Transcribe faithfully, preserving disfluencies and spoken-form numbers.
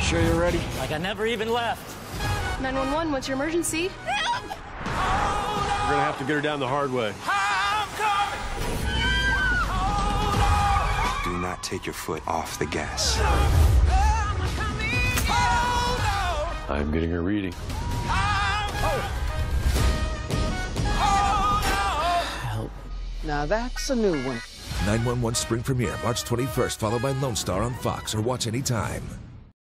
Sure you're ready? Like I never even left. nine one one, what's your emergency? We're gonna have to get her down the hard way. I'm coming. Do not take your foot off the gas. I'm coming. Oh, no. I'm getting a reading. Oh. Oh, no. Now that's a new one. nine one one Spring premiere March twenty-first, followed by Lone Star on Fox, or watch anytime.